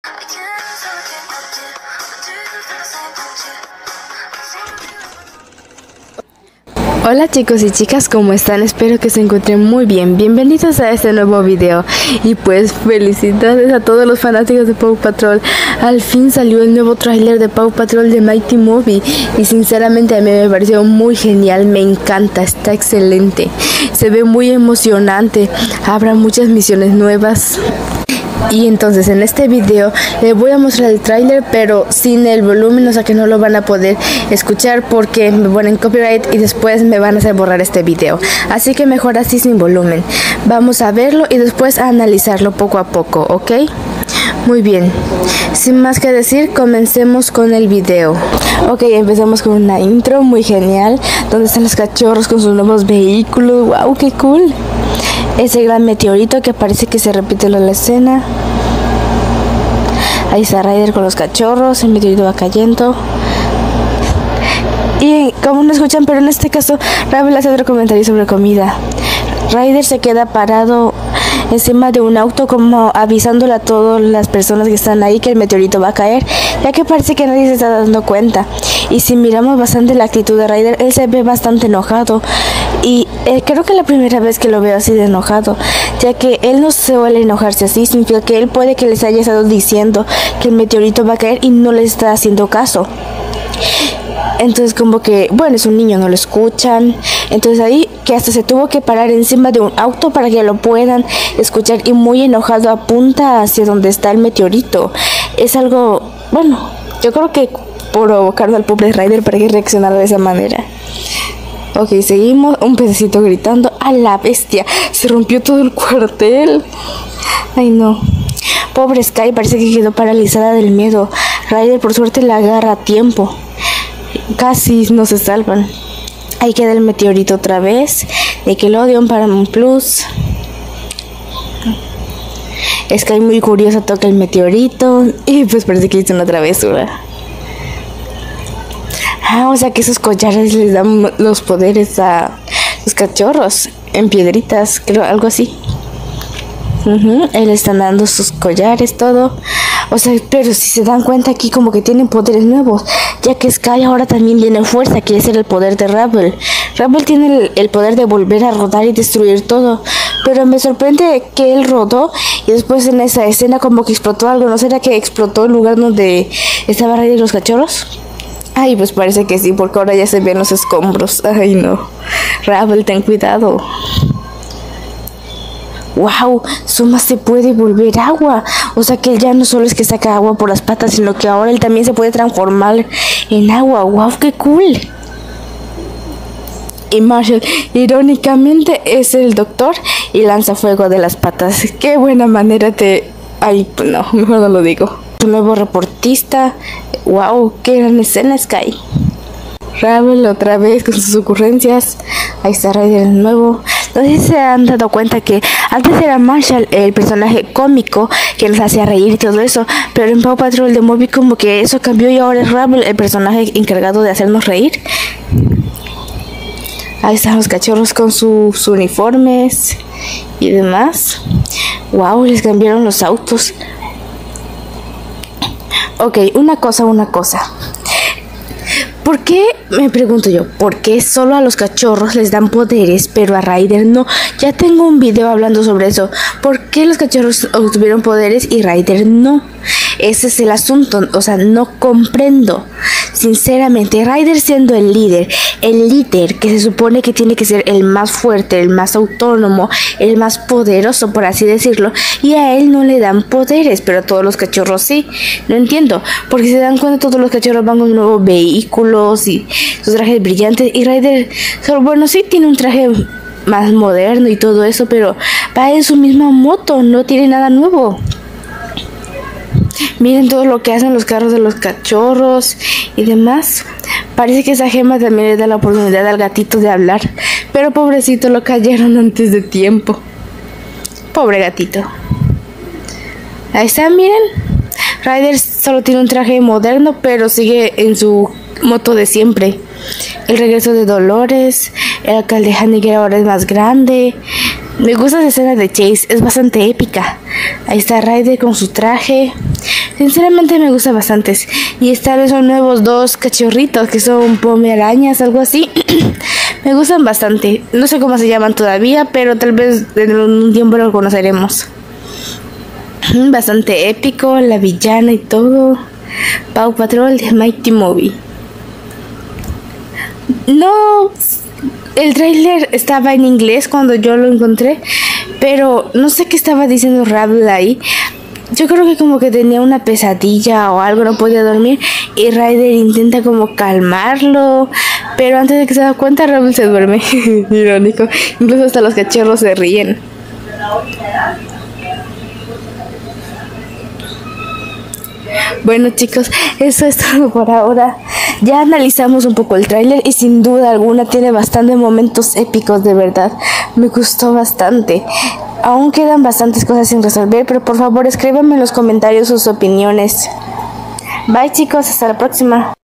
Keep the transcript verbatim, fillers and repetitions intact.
Hola chicos y chicas, ¿cómo están? Espero que se encuentren muy bien. Bienvenidos a este nuevo video. Y pues felicidades a todos los fanáticos de Paw Patrol. Al fin salió el nuevo tráiler de Paw Patrol de Mighty Movie. Y sinceramente a mí me pareció muy genial. Me encanta, está excelente. Se ve muy emocionante. Habrá muchas misiones nuevas. Y entonces en este video les voy a mostrar el tráiler, pero sin el volumen, o sea que no lo van a poder escuchar porque me ponen copyright y después me van a hacer borrar este video. Así que mejor así sin volumen. Vamos a verlo y después a analizarlo poco a poco, ¿ok? Muy bien, sin más que decir, comencemos con el video. Ok, empezamos con una intro muy genial, donde están los cachorros con sus nuevos vehículos. ¡Wow, qué cool! Ese gran meteorito que parece que se repite la escena. Ahí está Ryder con los cachorros, el meteorito va cayendo. Y como no escuchan, pero en este caso Rabel hace otro comentario sobre comida. Ryder se queda parado encima de un auto como avisándole a todas las personas que están ahí que el meteorito va a caer, ya que parece que nadie se está dando cuenta. Y si miramos bastante la actitud de Ryder, él se ve bastante enojado. Y eh, creo que es la primera vez que lo veo así de enojado, ya que él no suele enojarse así, significa que él puede que les haya estado diciendo que el meteorito va a caer y no les está haciendo caso. Entonces como que, bueno, es un niño, no lo escuchan. Entonces ahí que hasta se tuvo que parar encima de un auto para que lo puedan escuchar, y muy enojado apunta hacia donde está el meteorito. Es algo, bueno, yo creo que provocar al pobre Ryder para que reaccionara de esa manera. Ok, seguimos. Un pececito gritando. ¡A la bestia! Se rompió todo el cuartel. Ay, no. Pobre Sky, parece que quedó paralizada del miedo. Ryder por suerte la agarra a tiempo. Casi no se salvan. Ahí queda el meteorito otra vez. Nickelodeon, Paramount Plus. Sky muy curiosa toca el meteorito y pues parece que hizo una travesura. Ah, o sea que esos collares les dan los poderes a los cachorros en piedritas, creo, algo así. Uh-huh. Él está dando sus collares, todo. O sea, pero si se dan cuenta aquí como que tienen poderes nuevos, ya que Sky ahora también tiene fuerza, quiere ser el poder de Rabel. Rabel tiene el, el poder de volver a rodar y destruir todo, pero me sorprende que él rodó y después en esa escena como que explotó algo. ¿No será que explotó el lugar donde estaba Ryder y los cachorros? Ay, pues parece que sí, porque ahora ya se ven los escombros. Ay, no. Rabel, ten cuidado. Wow, Zuma se puede volver agua. O sea que él ya no solo es que saca agua por las patas, sino que ahora él también se puede transformar en agua. Wow, qué cool. Y Marshall, irónicamente, es el doctor y lanza fuego de las patas. Qué buena manera de... Ay, no, mejor no lo digo. Un nuevo reportista. Wow, qué gran escena, Sky. Rabel otra vez con sus ocurrencias. Ahí está Ryder de nuevo. No sé si se han dado cuenta que antes era Marshall el personaje cómico que nos hacía reír y todo eso, pero en Paw Patrol The Movie como que eso cambió y ahora es Rabel el personaje encargado de hacernos reír. Ahí están los cachorros con sus uniformes y demás. Wow, les cambiaron los autos. Ok, una cosa, una cosa. ¿Por qué, me pregunto yo, por qué solo a los cachorros les dan poderes, pero a Ryder no? Ya tengo un video hablando sobre eso. ¿Por qué los cachorros obtuvieron poderes y Ryder no? Ese es el asunto, o sea, no comprendo. Sinceramente, Ryder siendo el líder, el líder que se supone que tiene que ser el más fuerte, el más autónomo, el más poderoso, por así decirlo, y a él no le dan poderes, pero a todos los cachorros sí. No entiendo, porque se dan cuenta todos los cachorros van con nuevos vehículos y sus trajes brillantes, y Ryder, bueno, sí tiene un traje más moderno y todo eso, pero va en su misma moto, no tiene nada nuevo. Miren todo lo que hacen los carros de los cachorros y demás. Parece que esa gema también le da la oportunidad al gatito de hablar, pero pobrecito lo cayeron antes de tiempo. Pobre gatito. Ahí está, miren. Ryder solo tiene un traje moderno, pero sigue en su moto de siempre. El regreso de Dolores. El alcalde Hanniger ahora es más grande. Me gusta esa escena de Chase, es bastante épica. Ahí está Ryder con su traje. Sinceramente me gusta bastante. Y esta vez son nuevos dos cachorritos que son pomeranias, algo así. Me gustan bastante. No sé cómo se llaman todavía, pero tal vez en un tiempo lo conoceremos. Bastante épico, la villana y todo. Paw Patrol de Mighty Movie. No, el tráiler estaba en inglés cuando yo lo encontré, pero no sé qué estaba diciendo Rabble ahí. Yo creo que como que tenía una pesadilla o algo, no podía dormir, y Ryder intenta como calmarlo, pero antes de que se da cuenta Rabble se duerme. Irónico, incluso hasta los cachorros se ríen. Bueno chicos, eso es todo por ahora. Ya analizamos un poco el tráiler y sin duda alguna tiene bastantes momentos épicos, de verdad. Me gustó bastante. Aún quedan bastantes cosas sin resolver, pero por favor escríbanme en los comentarios sus opiniones. Bye chicos, hasta la próxima.